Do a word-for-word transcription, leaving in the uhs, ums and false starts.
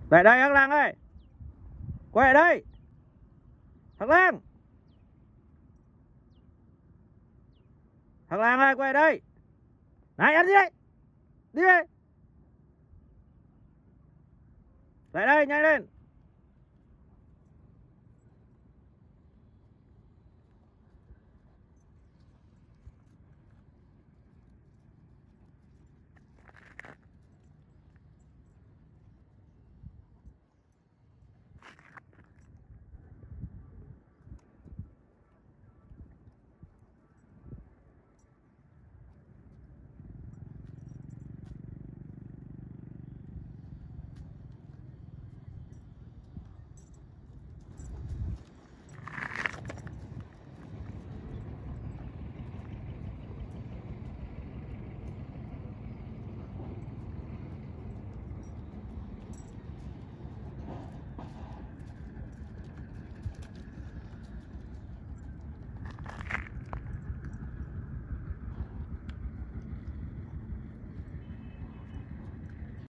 Lại đây Hắc Lang ơi. Quay lại đây. Hắc Lang. Hắc Lang ơi, quay lại đây. Này, em đi đây. Đi đây. Lại đây, nhanh lên.